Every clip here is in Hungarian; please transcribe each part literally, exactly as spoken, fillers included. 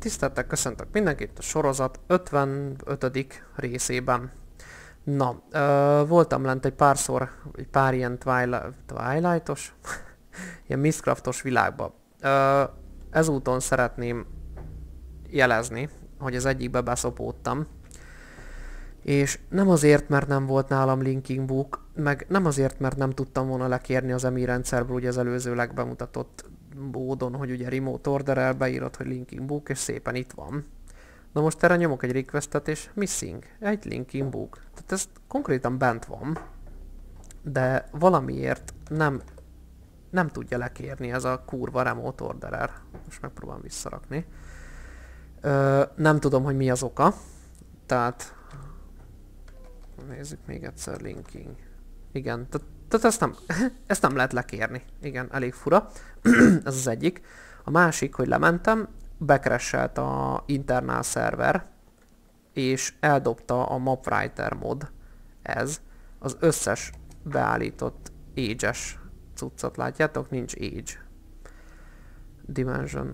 Tiszteltek, köszöntök mindenkit a sorozat ötvenötödik részében. Na, ö, voltam lent egy párszor, egy pár ilyen twilight, Twilight-os, ilyen Mystcraftos világba. Ö, ezúton szeretném jelezni, hogy az egyikbe beszopódtam. És nem azért, mert nem volt nálam linking book, meg nem azért, mert nem tudtam volna lekérni az emi rendszerből, ugye az előzőleg bemutatott módon, hogy ugye remote order-el beírod, hogy linking book, és szépen itt van. Na most erre nyomok egy requestet, és missing, egy linking book. Tehát ez konkrétan bent van, de valamiért nem, nem tudja lekérni ez a kurva remote orderer. Most megpróbálom visszarakni. Ö, nem tudom, hogy mi az oka. Tehát nézzük még egyszer, linking. Igen, tehát ezt nem, ezt nem lehet lekérni. Igen, elég fura. Ez az egyik. A másik, hogy lementem, becrashelt a internal server, és eldobta a mapwriter mod, ez, az összes beállított age-es cuccot. Látjátok? Nincs age. Dimension.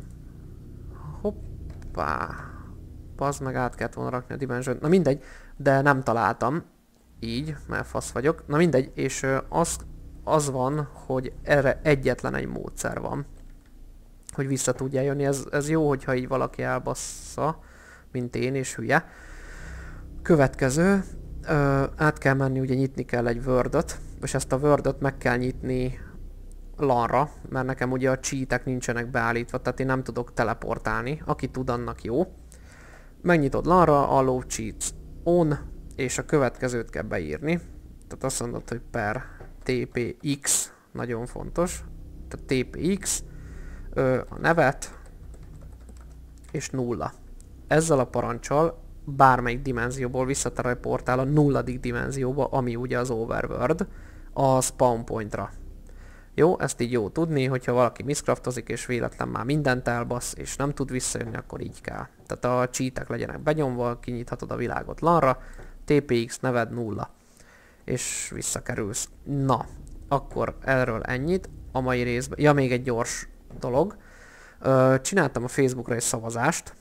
Hoppá. Pazd meg, át kellett volna rakni a dimension. Na mindegy, de nem találtam. Így, mert fasz vagyok. Na mindegy, és az, az van, hogy erre egyetlen egy módszer van, hogy vissza tudja jönni. Ez, ez jó, hogyha így valaki elbassza, mint én, és hülye. Következő, ö, át kell menni, ugye nyitni kell egy Word-ot, és ezt a Word-ot meg kell nyitni lanra, mert nekem ugye a cheatek nincsenek beállítva, tehát én nem tudok teleportálni. Aki tud, annak jó. Megnyitod lanra, allow cheats on, és a következőt kell beírni. Tehát azt mondod, hogy per tpx, nagyon fontos. Tehát tpx, ö, a nevet, és nulla. Ezzel a parancsal bármelyik dimenzióból visszateleportál a nulladik dimenzióba, ami ugye az overworld, a spawn pointra. Jó, ezt így jó tudni, hogyha valaki Mystcraftozik és véletlen már mindent elbasz, és nem tud visszajönni, akkor így kell. Tehát a cheatek legyenek benyomva, kinyithatod a világot lanra, tpx neved nulla, és visszakerülsz. Na, akkor erről ennyit a mai részben. Ja, még egy gyors dolog. Ö, csináltam a Facebookra egy szavazást,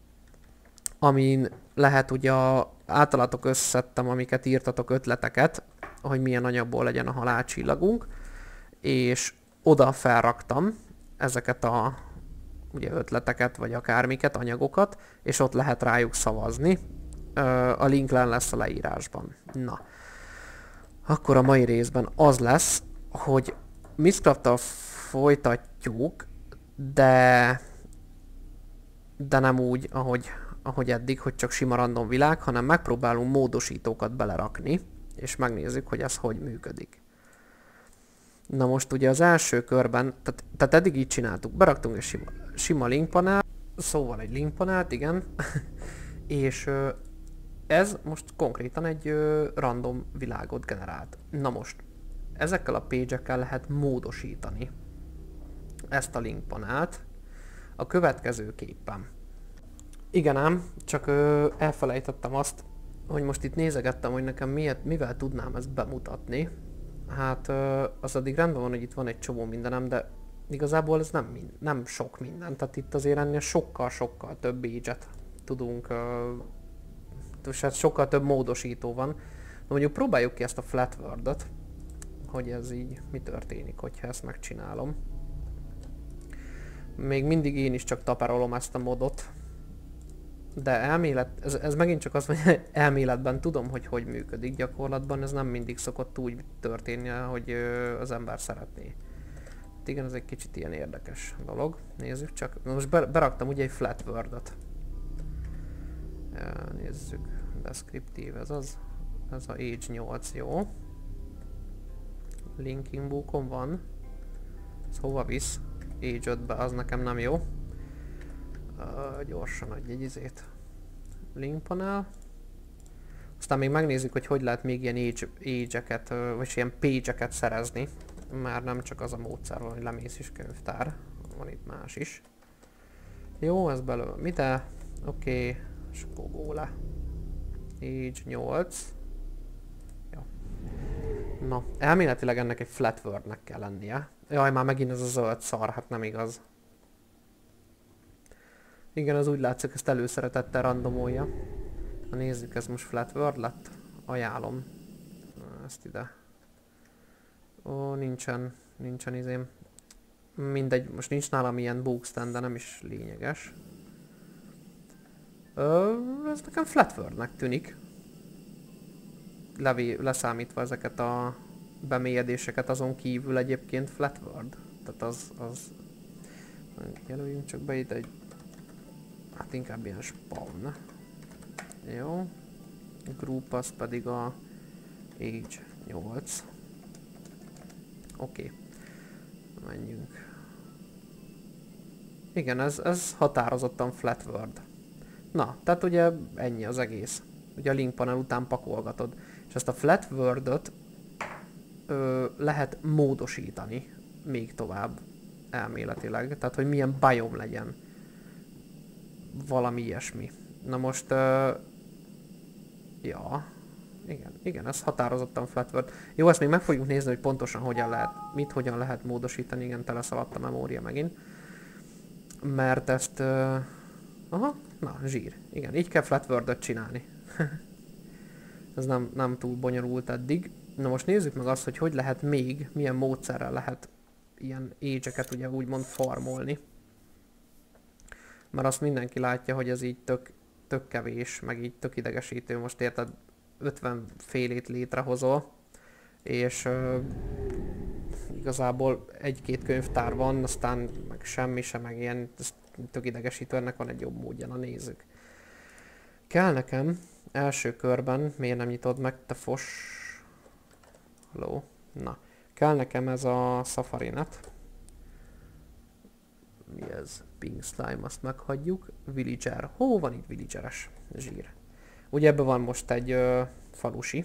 amin lehet ugye általatok összeszedtem, amiket írtatok, ötleteket, hogy milyen anyagból legyen a halálcsillagunk, és oda felraktam ezeket a ugye ötleteket, vagy akármiket, anyagokat, és ott lehet rájuk szavazni. A link len lesz a leírásban. Na. Akkor a mai részben az lesz, hogy Mystcraft-tal folytatjuk, de de nem úgy, ahogy, ahogy eddig, hogy csak sima random világ, hanem megpróbálunk módosítókat belerakni, és megnézzük, hogy ez hogy működik. Na most ugye az első körben, tehát, tehát eddig így csináltuk, beraktunk egy sima, sima linkpanel, szóval egy linkpanelt, igen, és ez most konkrétan egy ö, random világot generált. Na most, ezekkel a page-ekkel lehet módosítani ezt a linkpanelt a következőképpen. Igen ám, csak ö, elfelejtettem azt, hogy most itt nézegettem, hogy nekem miért, mivel tudnám ezt bemutatni. Hát ö, az addig rendben van, hogy itt van egy csomó mindenem, de igazából ez nem, mind, nem sok minden. Tehát itt azért ennél sokkal-sokkal több page-et tudunk, ö, és hát sokkal több módosító van. Na mondjuk próbáljuk ki ezt a flat world-ot, hogy ez így mi történik, hogyha ezt megcsinálom. Még mindig én is csak taperolom ezt a modot, de elmélet, ez, ez megint csak az, hogy elméletben tudom, hogy hogy működik, gyakorlatban ez nem mindig szokott úgy történni, hogy az ember szeretné. Hát igen, ez egy kicsit ilyen érdekes dolog. Nézzük csak. Most beraktam ugye egy flat world-ot. Nézzük. Descriptive, ez az. Ez a age nyolc, jó. Linking bookon van. Ez hova visz? age ötbe, az nekem nem jó. Uh, gyorsan adj egy izét. Link panel. Aztán még megnézzük, hogy hogy lehet még ilyen age-eket, uh, vagy ilyen page-eket szerezni. Már nem csak az a módszer van, hogy lemész is könyvtár. Van itt más is. Jó, ez belőle. Mite? Oké. Okay. És akkor go le. age nyolc. Jó. Na, elméletileg ennek egy flat world-nek kell lennie. Jaj, már megint ez a zöld szar, hát nem igaz. Igen, az úgy látszik, ezt előszeretettel randomolja. Na nézzük, ez most flat world lett? Ajánlom. Na, ezt ide. Ó, nincsen, nincsen izém. Mindegy, most nincs nálam ilyen bookstand, de nem is lényeges. Ö, ez nekem flat worldnek tűnik. Levé, leszámítva ezeket a bemélyedéseket, azon kívül egyébként flat world. Tehát az, az... Jelöljünk csak be ide egy... Hát inkább ilyen spawn. Jó. Group az pedig a age nyolc. Oké. Okay. Menjünk. Igen, ez, ez határozottan flat world. Na, tehát ugye ennyi az egész. Ugye a link panel után pakolgatod. És ezt a flat world-öt lehet módosítani még tovább elméletileg. Tehát, hogy milyen biome legyen. Valami ilyesmi. Na most... Ö, ja... Igen, igen, ez határozottan flat world. Jó, ezt még meg fogjuk nézni, hogy pontosan hogyan lehet, mit hogyan lehet módosítani. Igen, teleszaladt a memória megint. Mert ezt... Uh, aha, na, zsír. Igen, így kell flat world-öt csinálni. Ez nem, nem túl bonyolult eddig. Na most nézzük meg azt, hogy hogy lehet még, milyen módszerrel lehet ilyen age-eket ugye úgymond farmolni. Mert azt mindenki látja, hogy ez így tök, tök kevés, meg így tök idegesítő. Most érted, ötven félét létrehozol, és uh, igazából egy-két könyvtár van, aztán meg semmi sem, meg ilyen, ez tök idegesítő, ennek van egy jobb módja, na nézzük. Kell nekem első körben, miért nem nyitod meg, te fos? Hello? Na, kell nekem ez a Safari-net. Mi ez? Pink Slime, azt meghagyjuk. Villager. Hó, van itt villageres? Zsír. Ugye ebben van most egy ö, falusi.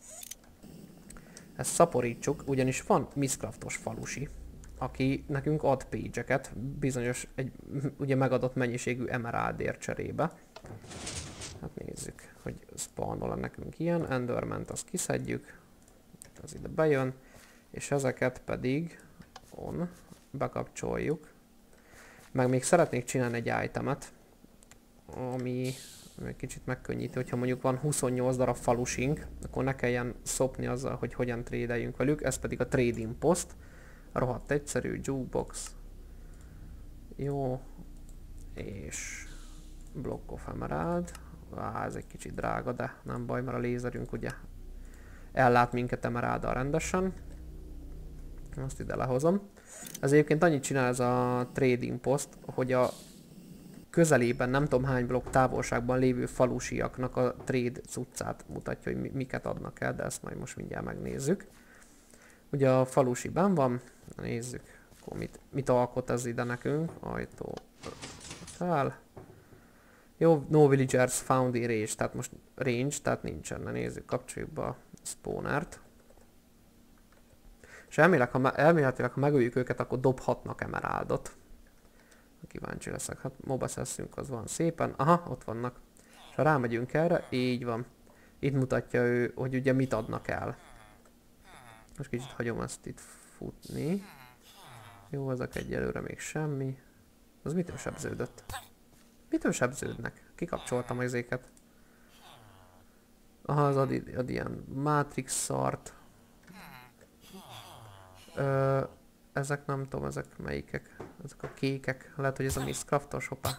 Ezt szaporítsuk, ugyanis van Mistcraftos falusi, aki nekünk ad page-eket, bizonyos, egy ugye megadott mennyiségű emeraldért cserébe. Hát nézzük, hogy spawnol nekünk ilyen, Enderman-t azt kiszedjük, az ide bejön, és ezeket pedig on, bekapcsoljuk. Meg még szeretnék csinálni egy itemet, ami egy kicsit megkönnyíti, hogyha mondjuk van huszonnyolc darab falusink, akkor ne kelljen szopni azzal, hogy hogyan trédeljünk velük, ez pedig a trading post. Rohadt egyszerű, jukebox. Jó. És block of emerald. Á, ez egy kicsit drága, de nem baj, mert a lézerünk ugye ellát minket emeralddal rendesen. Azt ide lehozom. Ez egyébként annyit csinál ez a trading post, hogy a közelében nem tudom hány blokk távolságban lévő falusiaknak a trade cuccát mutatja, hogy miket adnak el, de ezt majd most mindjárt megnézzük. Ugye a falusi benn van, nézzük, akkor mit, mit alkot ez ide nekünk, ajtó fel. Jó, no villagers found in range, tehát most range, tehát nincsen, na nézzük, kapcsoljuk be a spawnert. És elméletileg, ha, elméletileg, ha megöljük őket, akkor dobhatnak emeraldot. Kíváncsi leszek, hát mobaszeszünk az van szépen, aha, ott vannak. És ha rámegyünk erre, így van. Itt mutatja ő, hogy ugye mit adnak el. Most kicsit hagyom ezt itt futni. Jó, ezek egyelőre még semmi. Az mitől sebződött? Mitől sebződnek? Kikapcsoltam az éket. Aha, az ad, ad ilyen Matrix szart. Ö, ezek nem tudom, ezek melyikek. Ezek a kékek. Lehet, hogy ez a Mistcraftos, hoppá.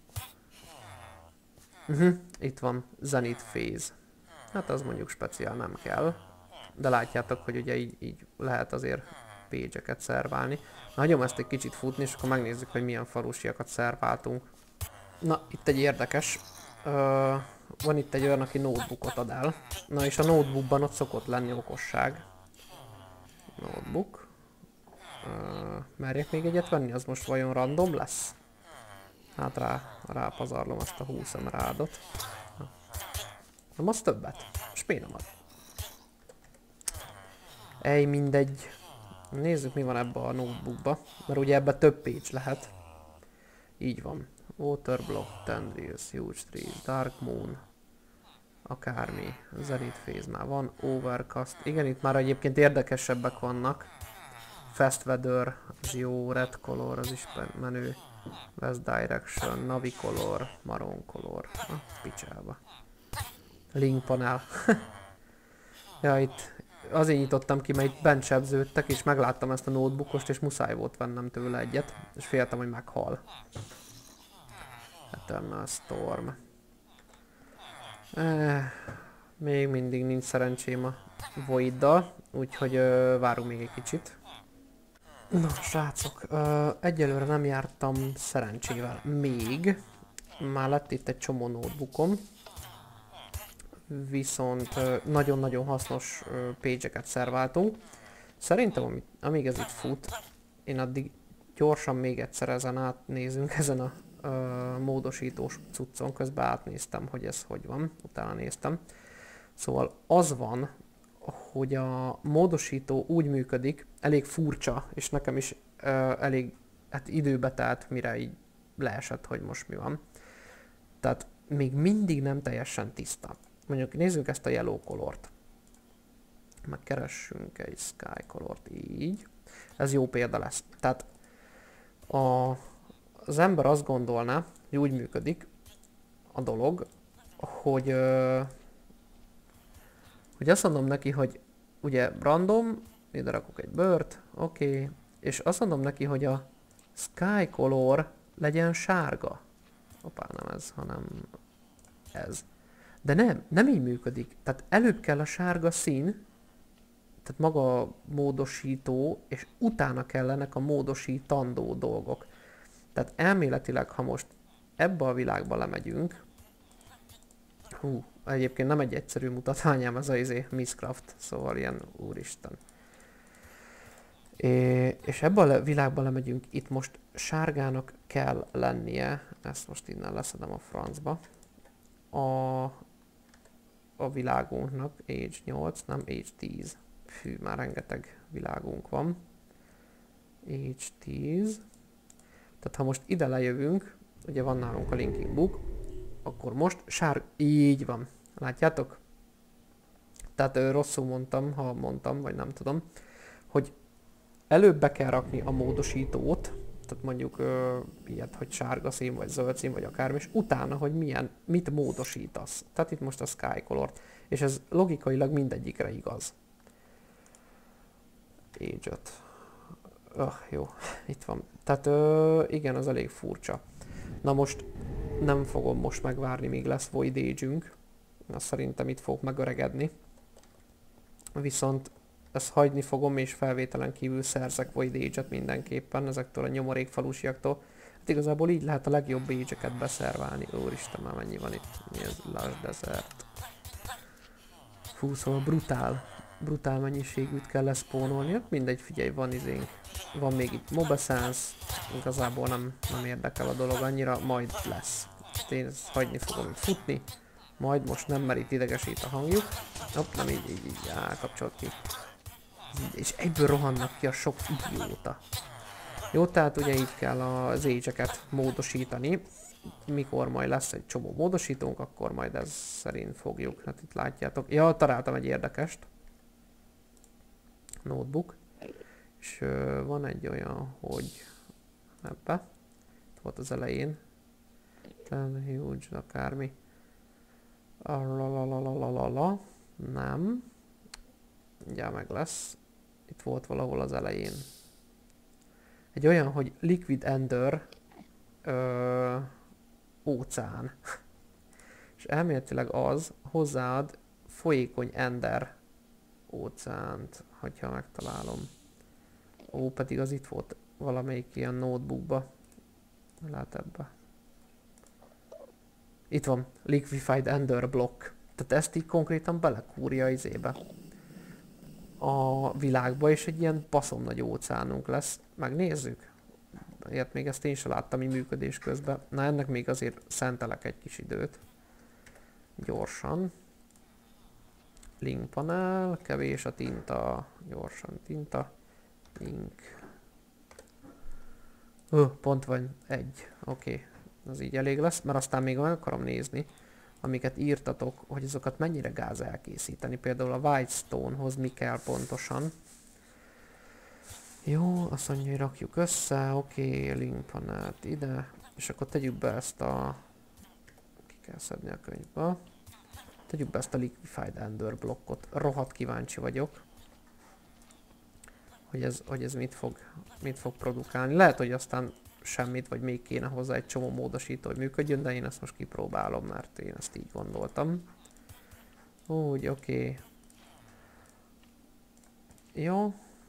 Uh-huh, itt van Zenith Phase. Hát az mondjuk speciál nem kell. De látjátok, hogy ugye így, így lehet azért page-eket szerválni. Na, hagyom ezt egy kicsit futni, és akkor megnézzük, hogy milyen falusiakat szerváltunk. Na, itt egy érdekes. Uh, van itt egy olyan, aki notebookot ad el. Na, és a notebookban ott szokott lenni okosság. Notebook. Uh, merjek még egyet venni? Az most vajon random lesz? Hát rá, rápazarlom azt a húsz emeraldot. Nem az többet? Spénomat. Ej, mindegy. Nézzük, mi van ebbe a notebookba. Mert ugye ebbe több page lehet. Így van. Waterblock, Tendrils, Huge Trees, Dark Moon. Akármi. Zenith Phase már van. Overcast. Igen, itt már egyébként érdekesebbek vannak. Fast Weather, az jó. Red Color, az is menő. West Direction, Navicolor, Maroon Color. Ah, picsába. Link panel. Ja, itt azért nyitottam ki, mert itt bent sebződtek, és megláttam ezt a notebookost, és muszáj volt vennem tőle egyet, és féltem, hogy meghal. Eternal Storm. Eh, még mindig nincs szerencsém a Voiddal, úgyhogy ö, várunk még egy kicsit. Na, srácok, ö, egyelőre nem jártam szerencsével még. Már lett itt egy csomó notebookom. Viszont nagyon-nagyon hasznos page-eket szerváltunk. Szerintem, amit, amíg ez itt fut, én addig gyorsan még egyszer ezen átnézünk, ezen a ö, módosítós cuccon. Közben átnéztem, hogy ez hogy van, utána néztem. Szóval az van, hogy a módosító úgy működik, elég furcsa, és nekem is ö, elég hát időbe telt, mire így leesett, hogy most mi van. Tehát még mindig nem teljesen tiszta. Mondjuk nézzük ezt a yellow colort. Megkeressünk egy sky colort így. Ez jó példa lesz. Tehát a, az ember azt gondolná, hogy úgy működik a dolog, hogy, ö, hogy azt mondom neki, hogy ugye random, ide rakok egy bört, oké, okay, és azt mondom neki, hogy a sky color legyen sárga. Hoppá, nem ez, hanem ez. De nem, nem így működik. Tehát előbb kell a sárga szín, tehát maga a módosító, és utána kellenek a módosítandó dolgok. Tehát elméletileg, ha most ebbe a világba lemegyünk, hú, egyébként nem egy egyszerű mutatványám ez a izé, Mistcraft, szóval ilyen úristen. É, és ebbe a világba lemegyünk, itt most sárgának kell lennie, ezt most innen leszedem a francba, a, a világunknak, age nyolc, nem age tíz. Fű, már rengeteg világunk van. age tíz. Tehát ha most ide lejövünk, ugye van nálunk a linking book, akkor most sár... Így van. Látjátok? Tehát ö, rosszul mondtam, ha mondtam, vagy nem tudom, hogy előbb be kell rakni a módosítót, tehát mondjuk ö, ilyet, hogy sárga szín, vagy zöld szín, vagy akármi, és utána, hogy milyen, mit módosítasz. Tehát itt most a sky color-t, és ez logikailag mindegyikre igaz. age öt. Öh, jó, itt van. Tehát ö, igen, az elég furcsa. Na most nem fogom most megvárni, míg lesz Void Age-ünk. Na, szerintem itt fogok megöregedni. Viszont ezt hagyni fogom, és felvételen kívül szerzek Void Age-et mindenképpen ezektől a nyomorékfalusiaktól. Hát igazából így lehet a legjobb age-eket beszerválni. Úristen, már mennyi van itt? Mi ez? Lush Desert. Fú, szóval brutál. Brutál mennyiségűt kell leszpónolni. Hát mindegy, figyelj, van izénk. Van még itt Mob Essence. Igazából nem, nem érdekel a dolog annyira, majd lesz. Én ezt hagyni fogom itt futni. Majd most nem, mert itt idegesít a hangjuk. Hopp, nem így, így, így, á, kapcsolt ki. És egyből rohannak ki a sok idióta. Jó, tehát ugye így kell az age-eket módosítani. Mikor majd lesz egy csomó módosítónk, akkor majd ez szerint fogjuk. Hát itt látjátok. Ja, találtam egy érdekest. Notebook. És ö, van egy olyan, hogy ebbe. Itt volt az elején. Ten huge, akármi. Lalalalalalala. Nem. Ugye meg lesz. Itt volt valahol az elején. Egy olyan, hogy Liquid Ender ö, óceán. És elméletileg az hozzáad folyékony Ender óceánt, hogyha megtalálom. Ó, pedig az itt volt valamelyik ilyen notebookba. Lát ebbe. Itt van, Liquefied Ender Block. Tehát ezt így konkrétan belekúrja izébe. A világba, és egy ilyen baszom nagy óceánunk lesz. Megnézzük. Ilyet még ezt én sem láttam így működés közben. Na, ennek még azért szentelek egy kis időt. Gyorsan. Link panel, kevés a tinta. Gyorsan tinta. Link. Ö, pont van egy. Oké. Okay. Az így elég lesz, mert aztán még meg akarom nézni, amiket írtatok, hogy azokat mennyire gáz elkészíteni. Például a Whitestone-hoz mi kell pontosan. Jó, azt mondja, hogy rakjuk össze, oké, okay, link panelt ide, és akkor tegyük be ezt a... Ki kell szedni a könyvbe. Tegyük be ezt a Liquefied Ender blokkot. Rohadt kíváncsi vagyok, hogy ez, hogy ez mit, fog, mit fog produkálni. Lehet, hogy aztán semmit, vagy még kéne hozzá egy csomó módosító, hogy működjön, de én ezt most kipróbálom, mert én ezt így gondoltam. Úgy, oké. Okay. Jó.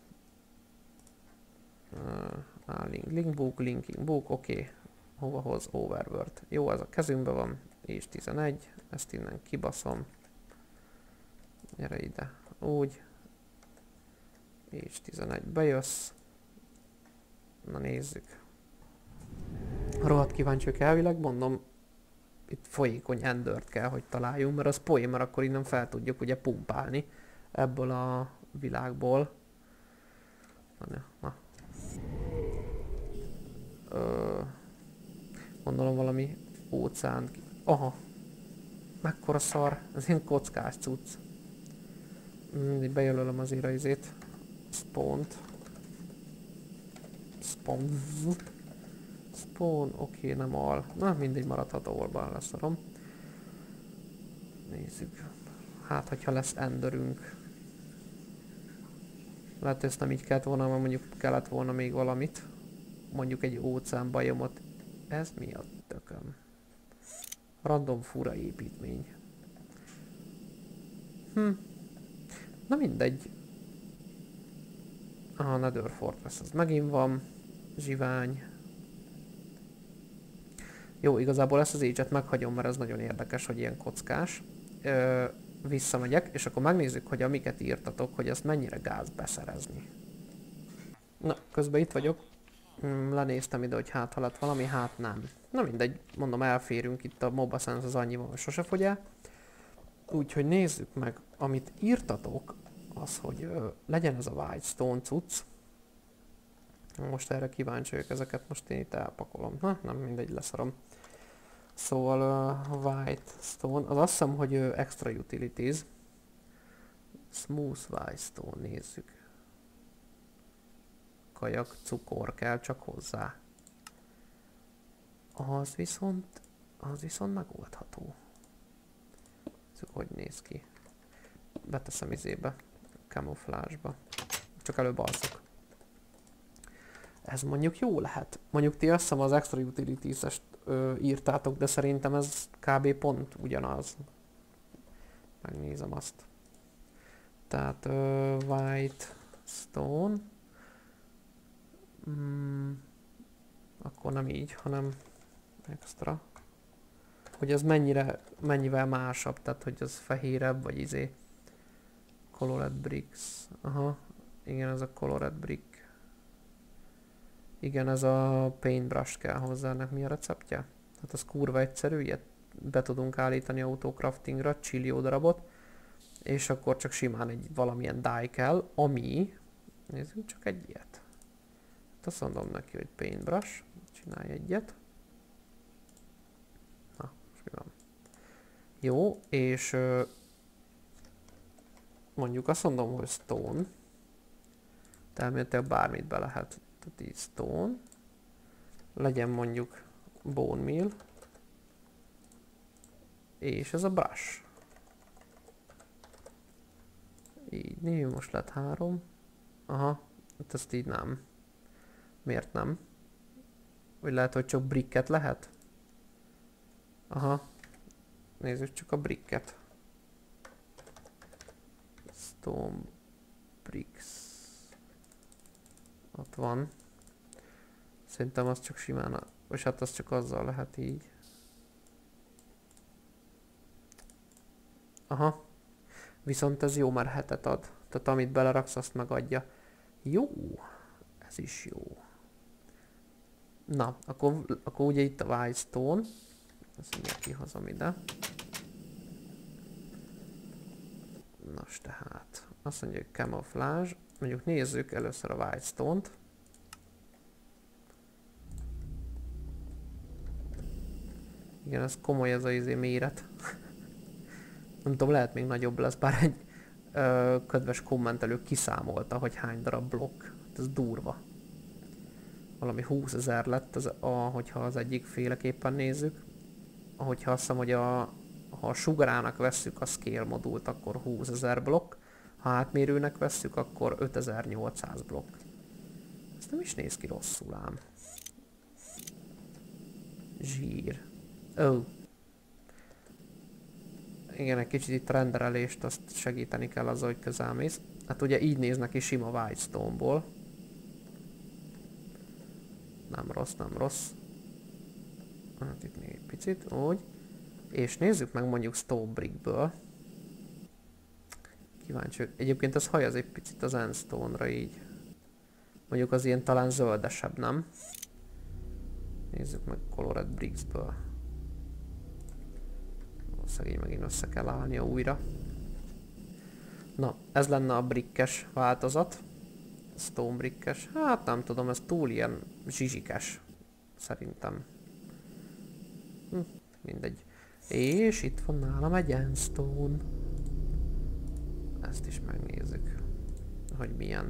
Uh, link, link book, linking book, oké. Okay. Hova hoz? Overworld. Jó, ez a kezünkben van. És tizenegy. Ezt innen kibaszom. Gyere ide. Úgy. És tizenegy. Bejössz. Na nézzük. Rohadt kíváncsiak elvileg, mondom, itt folyékony endert kell, hogy találjunk, mert az poén, mert akkor innen fel tudjuk ugye pumpálni ebből a világból. Na, na. Ö, gondolom valami óceán. Aha. Mekkora szar. Ez ilyen kockás cucc. Mindig bejelölöm azért a izét. Spawn-t. Spawn. Spawn, oké, okay, nem al. Na, mindegy, maradhat olban, leszarom. Nézzük. Hát, hogyha lesz enderünk. Lehet, hogy ezt nem így kellett volna, mert mondjuk kellett volna még valamit. Mondjuk egy óceán bajomot. Ez mi a tököm? Random fura építmény. Hm. Na mindegy. A Nether Fortress az megint van. Zsivány. Jó, igazából ezt az age-et meghagyom, mert ez nagyon érdekes, hogy ilyen kockás. Ö, visszamegyek, és akkor megnézzük, hogy amiket írtatok, hogy ezt mennyire gáz beszerezni. Na, közben itt vagyok. Mm, lenéztem ide, hogy hát ha lett valami, hát nem. Na mindegy, mondom, elférünk itt a Mob Essence az annyival, hogy sose fogy el. Úgyhogy nézzük meg, amit írtatok, az, hogy ö, legyen ez a Whitestone cucc. Most erre kíváncsi vagyok, ezeket most én itt elpakolom. Na, nem mindegy, leszarom. Szóval uh, Whitestone, az azt hiszem, hogy uh, extra utilities. Smooth Whitestone, nézzük. Kajak, cukor kell csak hozzá. Az viszont, az viszont megoldható. Nézzük, hogy néz ki. Beteszem izébe, camouflage-ba. Csak előbb alszok. Ez mondjuk jó lehet. Mondjuk ti azt hiszem az extra utilities-est írtátok, de szerintem ez kb. Pont ugyanaz. Megnézem azt. Tehát uh, White Stone. Mm, akkor nem így, hanem extra. Hogy ez mennyire, mennyivel másabb, tehát hogy az fehérebb, vagy izé. Colored Bricks. Aha, igen, ez a Colored Brick. Igen, ez a paintbrush kell hozzá, ennek mi a receptje? Tehát az kurva egyszerű, ilyet be tudunk állítani autocraftingra, csillió darabot, és akkor csak simán egy valamilyen die kell, ami, nézzük csak egy ilyet. Hát azt mondom neki, hogy paintbrush, csinálj egyet. Na, most mi van? Jó, és mondjuk azt mondom, hogy stone, természetesen bármit be lehet. Tehát így stone, legyen mondjuk bone meal, és ez a brush. Így, név most lett három. Aha, hát ezt így nem. Miért nem? Vagy lehet, hogy csak bricket lehet? Aha, nézzük csak a bricket. Stone bricks. Ott van. Szerintem az csak simán, a, vagy hát az csak azzal lehet így. Aha. Viszont ez jó, mert hetet ad. Tehát amit beleraksz, azt megadja. Jó. Ez is jó. Na, akkor, akkor ugye itt a Whitestone. Ezt mindjárt kihozom ide. Nos tehát. Azt mondja, hogy camouflage. Mondjuk nézzük először a Whitestone-t. Igen, ez komoly ez a izé méret. Nem tudom, lehet még nagyobb lesz, bár egy ö, kedves kommentelő kiszámolta, hogy hány darab blokk ez durva. Valami húszezer lett, az, a, hogyha az egyik féleképpen nézzük. Ahogyha azt hiszem, hogy a, ha a sugarának vesszük a scale modult, akkor húszezer blokk. Ha átmérőnek vesszük, akkor ötezer-nyolcszáz blokk. Ez nem is néz ki rosszul ám. Zsír. Ó. Oh. Igen, egy kicsit itt renderelést azt segíteni kell azzal, hogy közelmész. Hát ugye így néz neki sima Whitestone-ból. Nem rossz, nem rossz. Hát itt még egy picit, úgy. És nézzük meg mondjuk Stone Brickből. Kíváncsi. Egyébként ez haj az egy picit az Endstone-ra így. Mondjuk az ilyen talán zöldesebb, nem? Nézzük meg Colored Bricksből. Szegény megint össze kell állnia újra. Na, ez lenne a brickes változat. Stone brickes. Hát nem tudom, ez túl ilyen zsizsikes. Szerintem. Hm, mindegy. És itt van nálam egy Endstone. Ezt is megnézzük, hogy milyen.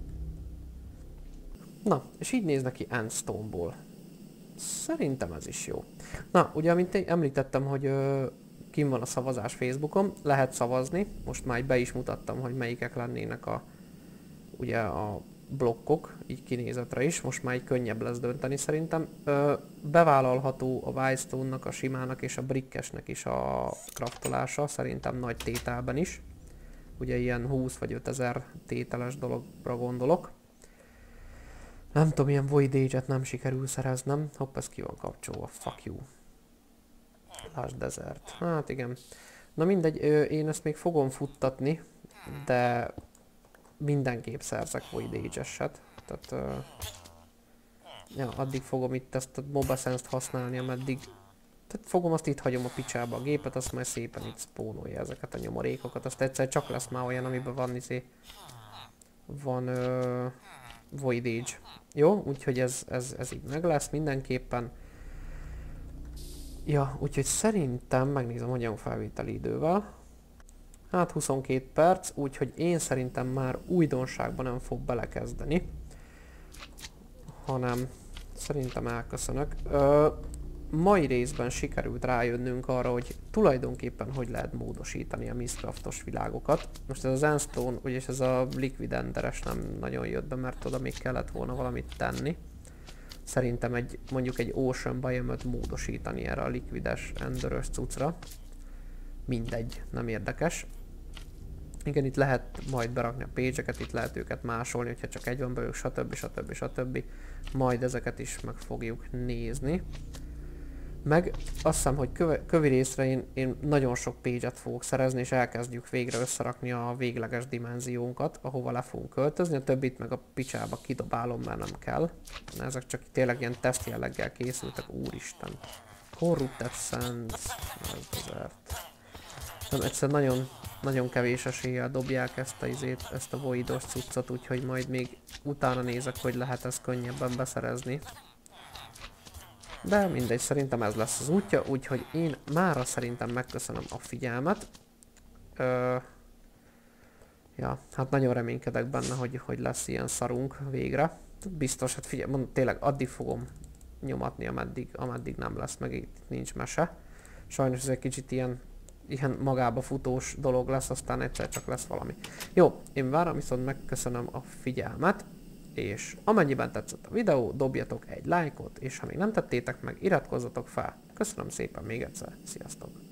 Na, és így néz neki Endstone-ból. Szerintem ez is jó. Na, ugye, amint említettem, hogy ö, kim van a szavazás Facebookon, lehet szavazni. Most már be is mutattam, hogy melyikek lennének a, ugye a blokkok, így kinézetre is. Most már így könnyebb lesz dönteni szerintem. Ö, bevállalható a Whitestone-nak, a simának és a brickesnek is a craftolása, szerintem nagy tételben is. Ugye ilyen húsz vagy ötezer tételes dologra gondolok. Nem tudom, ilyen Void Age-et nem sikerül szereznem. Hopp, ez ki van kapcsolva. Fuck you. Last Desert. Hát igen. Na mindegy, én ezt még fogom futtatni, de mindenképp szerzek Void Age-eset. Tehát uh, ja, addig fogom itt ezt a MobaSense-t használni, ameddig. Tehát fogom, azt itt hagyom a picsába a gépet, azt majd szépen itt spónolja ezeket a nyomorékokat. Azt egyszer csak lesz már olyan, amiben van izé. Van uh, Void Age. Jó, úgyhogy ez, ez, ez így meg lesz mindenképpen. Ja, úgyhogy szerintem megnézem anyagfelvételi idővel. Hát huszonkét perc, úgyhogy én szerintem már újdonságban nem fog belekezdeni. Hanem szerintem elköszönök. Ö, mai részben sikerült rájönnünk arra, hogy tulajdonképpen hogy lehet módosítani a Mistcraftos világokat. Most ez az Endstone, úgyis ez a Liquid Enderes nem nagyon jött be, mert oda még kellett volna valamit tenni. Szerintem egy, mondjuk egy Ocean Biome-öt módosítani erre a liquides enderös cuccra. Mindegy, nem érdekes. Igen, itt lehet majd berakni a page-eket, itt lehet őket másolni, hogyha csak egy van belőlük, stb. stb. stb. Majd ezeket is meg fogjuk nézni. Meg azt hiszem, hogy köve, kövi részre én, én nagyon sok page-et fogok szerezni, és elkezdjük végre összerakni a végleges dimenziónkat, ahova le fogunk költözni, a többit meg a picsába kidobálom, mert nem kell. Ezek csak tényleg ilyen teszt jelleggel készültek, úristen. Corrupted Sands, nem, egyszer nagyon, nagyon kevés eséllyel dobják ezt a, izét, ezt a voidos cuccot, úgyhogy majd még utána nézek, hogy lehet ezt könnyebben beszerezni. De mindegy, szerintem ez lesz az útja, úgyhogy én mára szerintem megköszönöm a figyelmet. Ö, ja, hát nagyon reménykedek benne, hogy, hogy lesz ilyen szarunk végre. Biztos, hát figyelj, mondom, tényleg addig fogom nyomatni, ameddig, ameddig nem lesz, meg itt nincs mese. Sajnos ez egy kicsit ilyen, ilyen magába futós dolog lesz, aztán egyszer csak lesz valami. Jó, én várom, viszont megköszönöm a figyelmet. És amennyiben tetszett a videó, dobjatok egy lájkot, és ha még nem tettétek meg, iratkozzatok fel. Köszönöm szépen még egyszer, sziasztok!